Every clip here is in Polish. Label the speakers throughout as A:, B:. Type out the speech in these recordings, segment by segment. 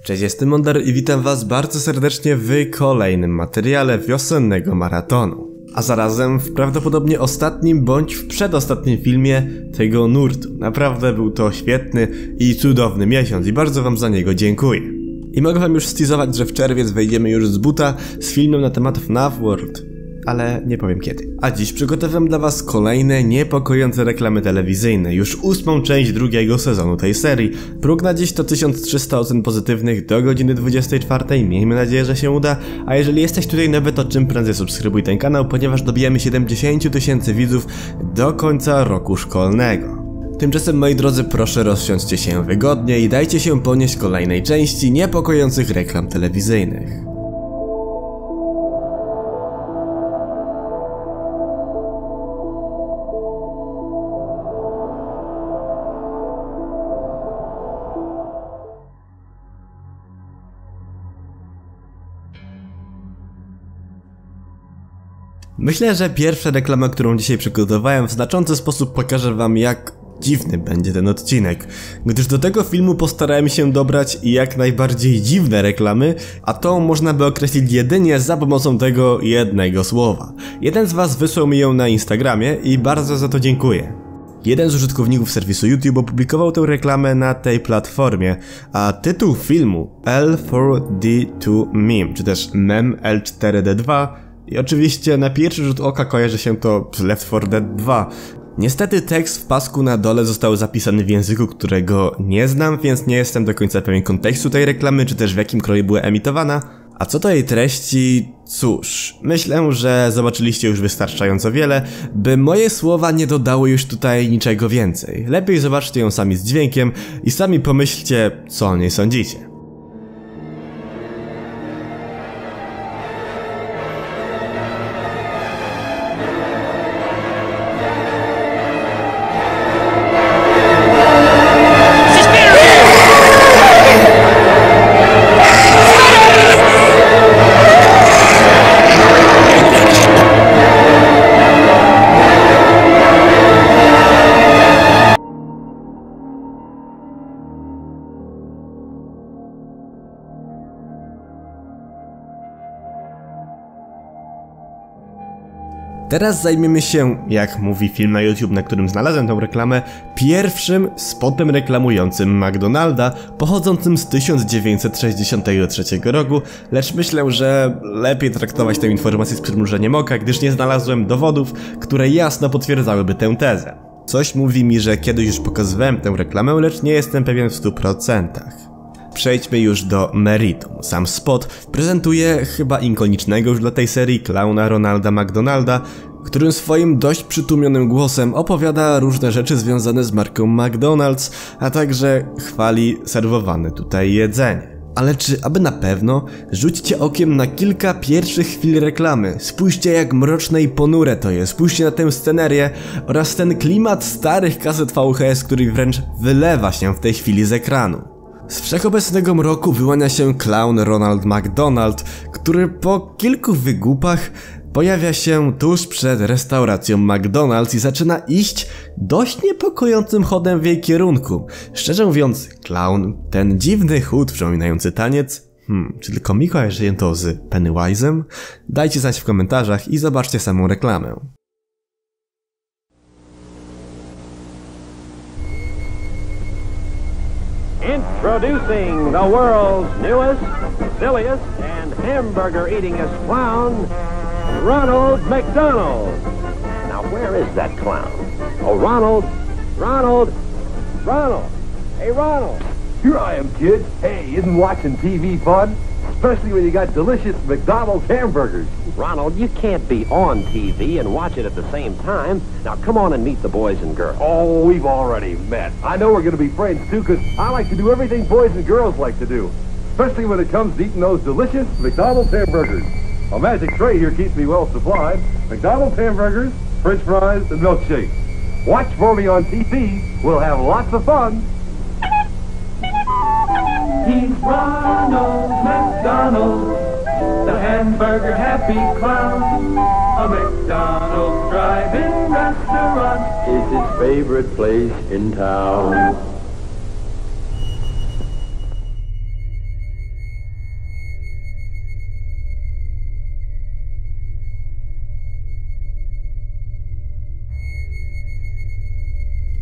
A: Cześć, jestem Mondar i witam was bardzo serdecznie w kolejnym materiale wiosennego maratonu. A zarazem w prawdopodobnie ostatnim bądź w przedostatnim filmie tego nurtu. Naprawdę był to świetny i cudowny miesiąc i bardzo wam za niego dziękuję. I mogę wam już steasować, że w czerwiec wejdziemy już z buta z filmem na temat FNAF World. Ale nie powiem kiedy. A dziś przygotowałem dla was kolejne niepokojące reklamy telewizyjne, już 8. część drugiego sezonu tej serii. Próg na dziś to 1300 ocen pozytywnych do godziny 24, miejmy nadzieję, że się uda, a jeżeli jesteś tutaj nowy, to czym prędzej subskrybuj ten kanał, ponieważ dobijamy 70 000 widzów do końca roku szkolnego. Tymczasem, moi drodzy, proszę rozsiądźcie się wygodnie i dajcie się ponieść kolejnej części niepokojących reklam telewizyjnych. Myślę, że pierwsza reklama, którą dzisiaj przygotowałem, w znaczący sposób pokaże wam, jak dziwny będzie ten odcinek, gdyż do tego filmu postarałem się dobrać jak najbardziej dziwne reklamy, a to można by określić jedynie za pomocą tego jednego słowa. Jeden z was wysłał mi ją na Instagramie i bardzo za to dziękuję. Jeden z użytkowników serwisu YouTube opublikował tę reklamę na tej platformie, a tytuł filmu L4D2 Meme, czy też Mem L4D2, i oczywiście na pierwszy rzut oka kojarzy się to z Left 4 Dead 2. Niestety tekst w pasku na dole został zapisany w języku, którego nie znam, więc nie jestem do końca pewien kontekstu tej reklamy, czy też w jakim kroju była emitowana. A co do jej treści, cóż, myślę, że zobaczyliście już wystarczająco wiele, by moje słowa nie dodały już tutaj niczego więcej. Lepiej zobaczcie ją sami z dźwiękiem i sami pomyślcie, co o niej sądzicie. Teraz zajmiemy się, jak mówi film na YouTube, na którym znalazłem tą reklamę, pierwszym spotem reklamującym McDonalda, pochodzącym z 1963 roku, lecz myślę, że lepiej traktować tę informację z przymrużeniem oka, gdyż nie znalazłem dowodów, które jasno potwierdzałyby tę tezę. Coś mówi mi, że kiedyś już pokazywałem tę reklamę, lecz nie jestem pewien w 100%. Przejdźmy już do meritum. Sam spot prezentuje chyba ikonicznego już dla tej serii klauna Ronalda McDonalda, którym swoim dość przytłumionym głosem opowiada różne rzeczy związane z marką McDonald's, a także chwali serwowane tutaj jedzenie. Ale czy aby na pewno? Rzućcie okiem na kilka pierwszych chwil reklamy. Spójrzcie, jak mroczne i ponure to jest. Spójrzcie na tę scenerię oraz ten klimat starych kaset VHS, który wręcz wylewa się w tej chwili z ekranu. Z wszechobecnego mroku wyłania się klaun Ronald McDonald, który po kilku wygłupach pojawia się tuż przed restauracją McDonald's i zaczyna iść dość niepokojącym chodem w jej kierunku. Szczerze mówiąc, klaun, ten dziwny chód przypominający taniec, czy tylko mi kojarzy to z Pennywise'em? Dajcie znać w komentarzach i zobaczcie samą reklamę.
B: Introducing the world's newest, silliest, and hamburger-eatingest clown, Ronald McDonald. Now, where is that clown? Oh, Ronald! Hey, Ronald!
C: Here I am, kid. Hey, isn't watching TV fun? Especially when you got delicious McDonald's hamburgers.
B: Ronald, you can't be on TV and watch it at the same time. Now, come on and meet the boys and girls.
C: Oh, we've already met. I know we're going to be friends, too, because I like to do everything boys and girls like to do. Especially when it comes to eating those delicious McDonald's hamburgers. A magic tray here keeps me well supplied. McDonald's hamburgers, French fries, and milkshakes. Watch for me on TV. We'll have lots of fun.
D: He's Ronald McDonald, the hamburger happy clown. A McDonald's drive-in restaurant is his favorite place in town.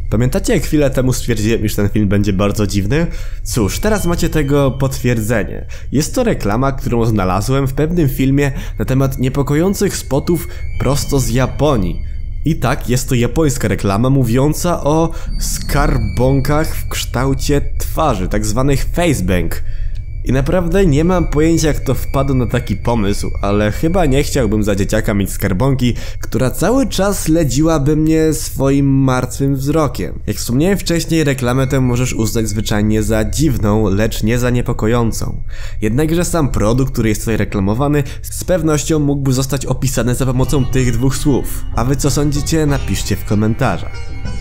A: Pamiętacie, jak chwilę temu stwierdziłem, iż ten film będzie bardzo dziwny? Cóż, teraz macie tego potwierdzenie. Jest to reklama, którą znalazłem w pewnym filmie na temat niepokojących spotów prosto z Japonii. I tak, jest to japońska reklama mówiąca o skarbonkach w kształcie twarzy, tak zwanych facebank. I naprawdę nie mam pojęcia, jak to wpadło na taki pomysł, ale chyba nie chciałbym za dzieciaka mieć skarbonki, która cały czas śledziłaby mnie swoim martwym wzrokiem. Jak wspomniałem wcześniej, reklamę tę możesz uznać zwyczajnie za dziwną, lecz nie za niepokojącą. Jednakże sam produkt, który jest tutaj reklamowany, z pewnością mógłby zostać opisany za pomocą tych dwóch słów. A wy co sądzicie? Napiszcie w komentarzach.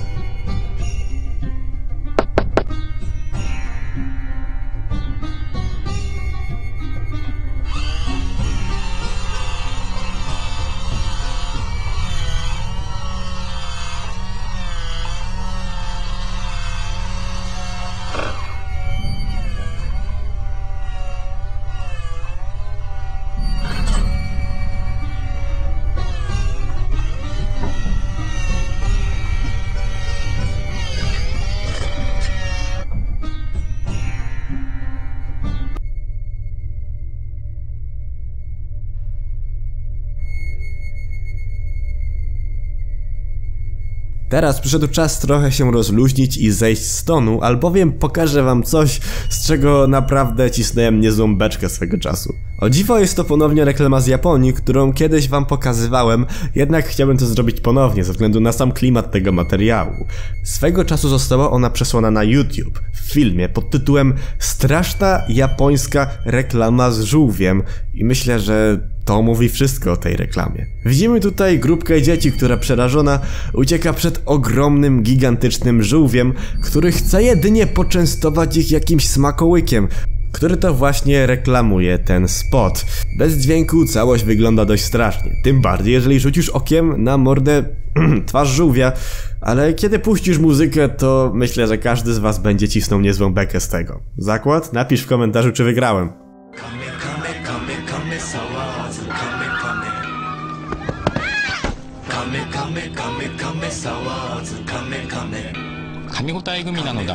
A: Teraz przyszedł czas trochę się rozluźnić i zejść z tonu, albowiem pokażę wam coś, z czego naprawdę cisnąłem niezłą beczkę swego czasu. O dziwo jest to ponownie reklama z Japonii, którą kiedyś wam pokazywałem, jednak chciałbym to zrobić ponownie ze względu na sam klimat tego materiału. Swego czasu została ona przesłana na YouTube w filmie pod tytułem Straszna japońska reklama z żółwiem i myślę, że to mówi wszystko o tej reklamie. Widzimy tutaj grupkę dzieci, która przerażona ucieka przed ogromnym, gigantycznym żółwiem, który chce jedynie poczęstować ich jakimś smakołykiem, który to właśnie reklamuje ten spot. Bez dźwięku całość wygląda dość strasznie, tym bardziej jeżeli rzucisz okiem na mordę twarz żółwia, ale kiedy puścisz muzykę, to myślę, że każdy z was będzie cisnął niezłą bekę z tego. Zakład? Napisz w komentarzu, czy wygrałem.
E: 噛み応え組なのだ。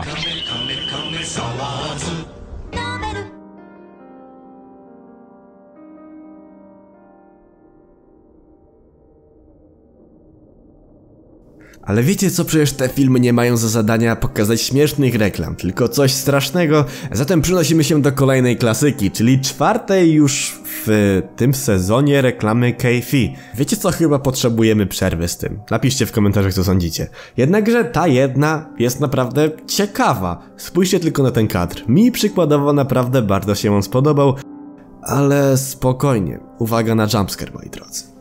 A: Ale wiecie co, przecież te filmy nie mają za zadania pokazać śmiesznych reklam, tylko coś strasznego, zatem przenosimy się do kolejnej klasyki, czyli czwartej już w tym sezonie reklamy Keifi. Wiecie co, chyba potrzebujemy przerwy z tym. Napiszcie w komentarzach, co sądzicie. Jednakże ta jedna jest naprawdę ciekawa. Spójrzcie tylko na ten kadr. Mi przykładowo naprawdę bardzo się on spodobał, ale spokojnie. Uwaga na jumpscare, moi drodzy.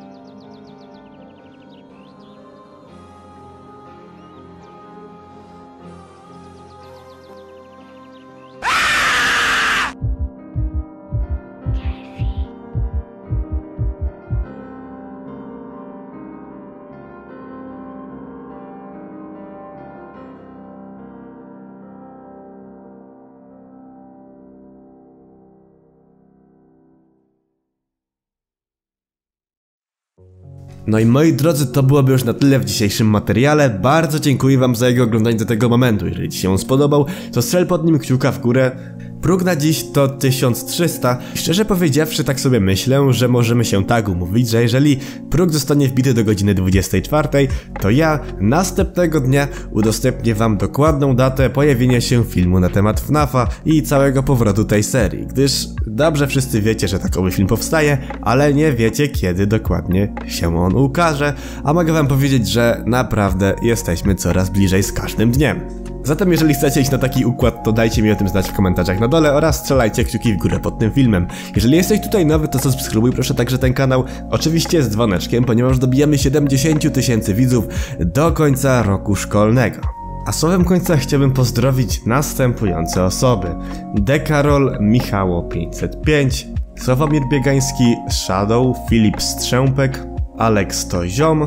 A: No i moi drodzy, to byłoby już na tyle w dzisiejszym materiale. Bardzo dziękuję wam za jego oglądanie do tego momentu. Jeżeli ci się on spodobał, to strzel pod nim kciuka w górę. Próg na dziś to 1300. Szczerze powiedziawszy, tak sobie myślę, że możemy się tak umówić, że jeżeli próg zostanie wbity do godziny 24, to ja następnego dnia udostępnię wam dokładną datę pojawienia się filmu na temat FNAF-a i całego powrotu tej serii, gdyż dobrze wszyscy wiecie, że takowy film powstaje, ale nie wiecie, kiedy dokładnie się on ukaże, a mogę wam powiedzieć, że naprawdę jesteśmy coraz bliżej z każdym dniem. Zatem jeżeli chcecie iść na taki układ, to dajcie mi o tym znać w komentarzach na dole oraz strzelajcie kciuki w górę pod tym filmem. Jeżeli jesteś tutaj nowy, to subskrybuj proszę także ten kanał, oczywiście z dzwoneczkiem, ponieważ dobijamy 70 000 widzów do końca roku szkolnego. A słowem końca chciałbym pozdrowić następujące osoby: Dekarol, Michało 505, Sławomir Biegański, Shadow, Filip Strzępek, Alex to ziom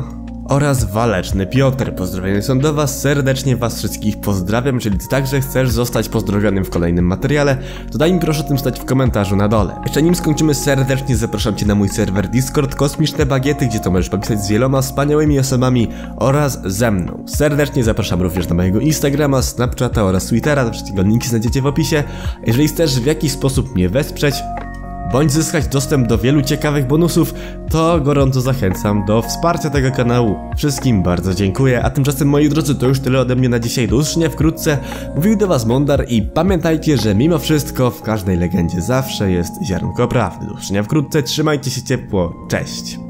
A: oraz Waleczny Piotr. Pozdrowienia są do was, serdecznie was wszystkich pozdrawiam. Jeżeli ty także chcesz zostać pozdrowionym w kolejnym materiale, to daj mi proszę o tym stać w komentarzu na dole. Jeszcze nim skończymy, serdecznie zapraszam cię na mój serwer Discord Kosmiczne Bagiety, gdzie to możesz popisać z wieloma wspaniałymi osobami oraz ze mną. Serdecznie zapraszam również na mojego Instagrama, Snapchata oraz Twittera, do wszystkiego linki znajdziecie w opisie. Jeżeli chcesz w jakiś sposób mnie wesprzeć, bądź zyskać dostęp do wielu ciekawych bonusów, to gorąco zachęcam do wsparcia tego kanału. Wszystkim bardzo dziękuję, a tymczasem moi drodzy, to już tyle ode mnie na dzisiaj. Do usłyszenia wkrótce. Mówił do was Mondar i pamiętajcie, że mimo wszystko w każdej legendzie zawsze jest ziarnko prawdy. Do usłyszenia wkrótce, trzymajcie się ciepło, cześć!